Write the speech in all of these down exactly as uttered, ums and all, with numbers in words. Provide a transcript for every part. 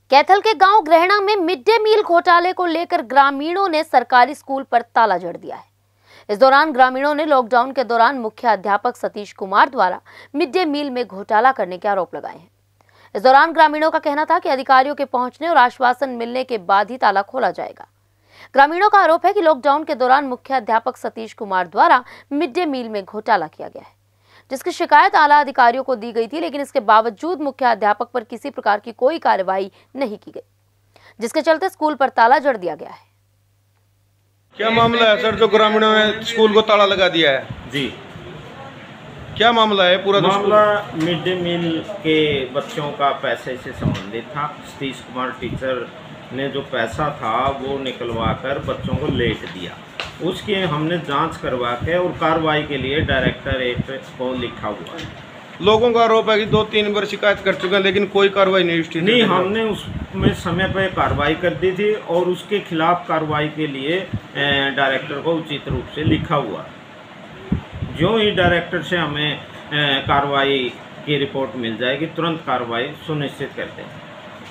कैथल के गांव ग्रहणा में मिड डे मील घोटाले को लेकर ग्रामीणों ने सरकारी स्कूल पर ताला जड़ दिया है। इस दौरान ग्रामीणों ने लॉकडाउन के दौरान मुख्य अध्यापक सतीश कुमार द्वारा मिड डे मील में घोटाला करने के आरोप लगाए हैं। इस दौरान ग्रामीणों का कहना था कि अधिकारियों के पहुंचने और आश्वासन मिलने के बाद ही ताला खोला जाएगा। ग्रामीणों का आरोप है कि लॉकडाउन के दौरान मुख्य अध्यापक सतीश कुमार द्वारा मिड डे मील में घोटाला किया गया है, जिसकी शिकायत आला अधिकारियों को दी गई थी, लेकिन इसके बावजूद मुख्य अध्यापक पर किसी प्रकार की कोई कार्रवाई नहीं की गई, जिसके चलते स्कूल पर ताला जड़ दिया गया है। क्या मामला है सर, जो ग्रामीणों ने स्कूल को ताला लगा दिया है? जी, क्या मामला है? पूरा मामला मिड डे मील के बच्चों का पैसे से संबंधित था। सतीश कुमार टीचर ने जो पैसा था वो निकलवा कर बच्चों को लेट दिया। उसकी हमने जांच करवा के और कार्रवाई के लिए डायरेक्टरेट को लिखा हुआ है। लोगों का आरोप है कि दो तीन बार शिकायत कर चुके हैं, लेकिन कोई कार्रवाई नहीं हुई। नहीं, हमने उसमें समय पर कार्रवाई कर दी थी और उसके खिलाफ कार्रवाई के लिए डायरेक्टर को उचित रूप से लिखा हुआ है। जो ही डायरेक्टर से हमें कार्रवाई की रिपोर्ट मिल जाएगी, तुरंत कार्रवाई सुनिश्चित करते हैं।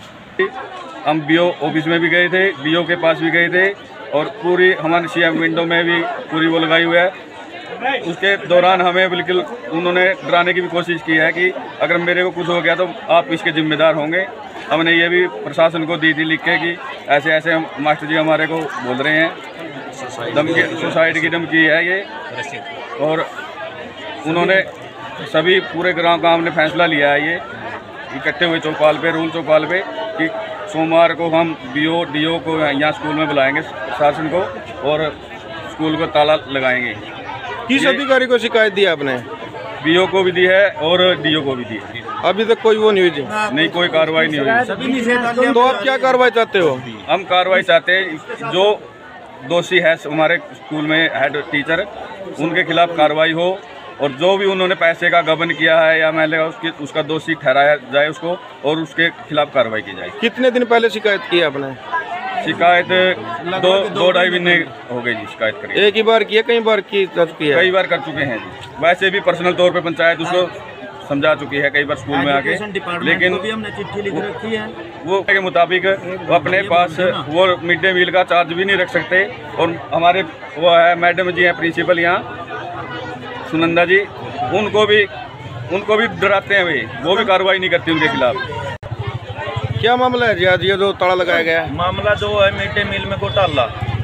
हम बीओ ऑफिस में भी गए थे, बीओ के पास भी गए थे और पूरी हमारे सीएम विंडो में भी पूरी वो लगाई हुई है। उसके दौरान हमें बिल्कुल उन्होंने डराने की भी कोशिश की है कि अगर मेरे को कुछ हो गया तो आप इसके जिम्मेदार होंगे। हमने ये भी प्रशासन को दी थी लिख के कि ऐसे ऐसे हम मास्टर जी हमारे को बोल रहे हैं, धमकी, सुसाइड की धमकी है ये। और उन्होंने सभी पूरे गाँव गाँव ने फैसला लिया है ये इकट्ठे हुए चौपाल पे, रूल चौपाल पे, कि सोमवार को हम बीओ डीओ को यहाँ स्कूल में बुलाएंगे प्रशासन को और स्कूल को ताला लगाएंगे। किस अधिकारी को शिकायत दी आपने? बीओ को भी दी है और डीओ को भी दी है। अभी तक कोई वो नहीं हुई? नहीं, कोई कार्रवाई नहीं हुई। तो आप क्या कार्रवाई चाहते हो? हम कार्रवाई चाहते हैं, जो दोषी है हमारे स्कूल में हेड टीचर, उनके खिलाफ कार्रवाई हो और जो भी उन्होंने पैसे का गबन किया है या मैं उसकी उसका दोषी ठहराया जाए उसको और उसके खिलाफ कार्रवाई की जाए। कितने दिन पहले शिकायत की आपने? शिकायत दो दो ढाई महीने हो गई जी शिकायत करी। एक ही बार की है, कई बार की कर चुकी है? कई बार कर चुके हैं जी। वैसे भी पर्सनल तौर पे पंचायत उसको समझा चुकी है कई बार स्कूल में आके, लेकिन भी हमने चिट्ठी लिख रखी है। वो के मुताबिक वो अपने पास वो मिड डे मील का चार्ज भी नहीं रख सकते। और हमारे वो है मैडम जी हैं प्रिंसिपल यहाँ सुनंदा जी, उनको भी उनको भी डराते हैं वे, वो भी कार्रवाई नहीं करती उनके खिलाफ। क्या मामला है जी आज ये जो ताला लगाया गया है? मामला जो है मिड डे मील में घोटाला।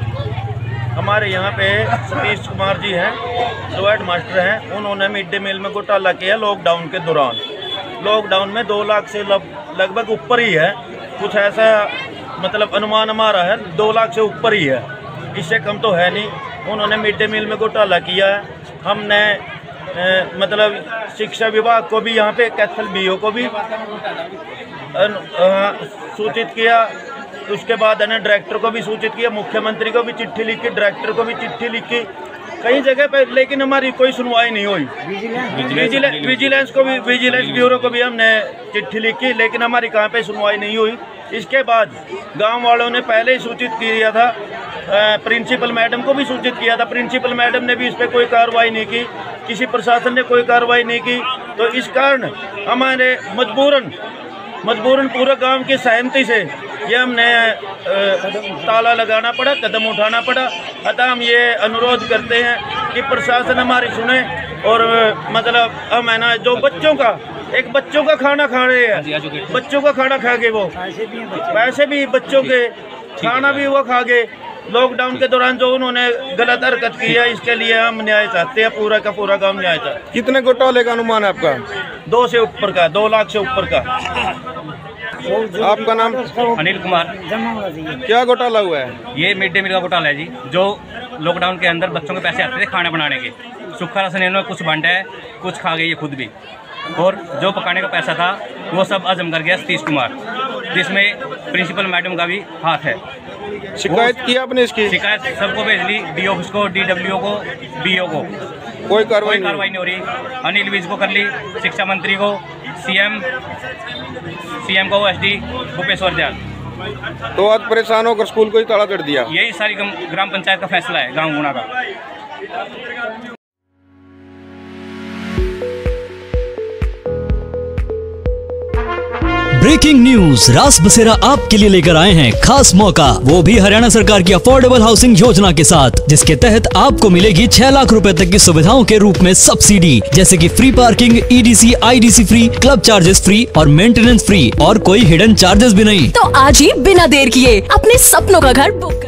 हमारे यहाँ पे सतीश कुमार जी हैं, जो हेड मास्टर हैं, उन्होंने मिड डे मील में घोटाला किया लॉकडाउन के दौरान। लॉकडाउन में दो लाख से लगभग ऊपर ही है, कुछ ऐसा मतलब अनुमान हमारा है दो लाख से ऊपर ही है, इससे कम तो है नहीं। उन्होंने मिड डे मील में घोटाला किया है। हमने ए, मतलब शिक्षा विभाग को भी, यहाँ पे कैथल बीओ को भी सूचित किया। उसके बाद है डायरेक्टर को भी सूचित किया, मुख्यमंत्री को भी चिट्ठी लिखी, डायरेक्टर को भी चिट्ठी लिखी, कई जगह पे, लेकिन हमारी कोई सुनवाई नहीं हुई। विजिलेंस विजिलेंस को भी, विजिलेंस ब्यूरो को भी हमने चिट्ठी लिखी, लेकिन हमारी कहाँ पे सुनवाई नहीं हुई। इसके बाद गांव वालों ने पहले ही सूचित किया था, प्रिंसिपल मैडम को भी सूचित किया था। प्रिंसिपल मैडम ने भी इस पर कोई कार्रवाई नहीं की, किसी प्रशासन ने कोई कार्रवाई नहीं की। तो इस कारण हमारे मजबूरन मजबूरन पूरे गांव की सहमति से ये हमने ताला लगाना पड़ा, कदम उठाना पड़ा। अतः हम ये अनुरोध करते हैं कि प्रशासन हमारी सुने और मतलब हम है ना, जो बच्चों का एक बच्चों का खाना खा रहे हैं, बच्चों का खाना खा के, वो पैसे भी बच्चों के खाना भी वो खा गए। लॉकडाउन के दौरान जो उन्होंने गलत हरकत की है, इसके लिए हम न्याय चाहते हैं, पूरा का पूरा काम न्याय चाहते हैं। कितने घोटाले का अनुमान है आपका? दो से ऊपर का, दो लाख से ऊपर का। आपका नाम? अनिल कुमार। क्या घोटाला हुआ है? ये मिड डे मील का घोटाला है जी, जो लॉकडाउन के अंदर बच्चों के पैसे आते थे खाना बनाने के, सूखा राशन इन्होंने कुछ बांटा है, कुछ खा गई ये खुद भी, और जो पकाने का पैसा था वो सब हजम कर गया सतीश कुमार, जिसमें प्रिंसिपल मैडम का भी हाथ है। शिकायत की आपने इसकी? शिकायत सबको भेज ली, डी ऑफिस को, डी डब्ल्यू को, बीओ को, कोई कार्रवाई कार्रवाई नहीं हो रही। अनिल विज को कर ली, शिक्षा मंत्री को, सीएम सीएम को, एसडी भूपेश्वर दयाल। तो आज परेशान होकर स्कूल को ही ताला जड़ दिया? यही सारी ग्राम पंचायत का फैसला है गाँव गुना का। ब्रेकिंग न्यूज, रास बसेरा आपके लिए लेकर आए हैं खास मौका, वो भी हरियाणा सरकार की अफोर्डेबल हाउसिंग योजना के साथ, जिसके तहत आपको मिलेगी छह लाख रुपए तक की सुविधाओं के रूप में सब्सिडी, जैसे कि free parking, EDC, IDC free, club charges free और मेंटेनेंस फ्री, और कोई हिडन चार्जेस भी नहीं। तो आज ही बिना देर किए अपने सपनों का घर बुक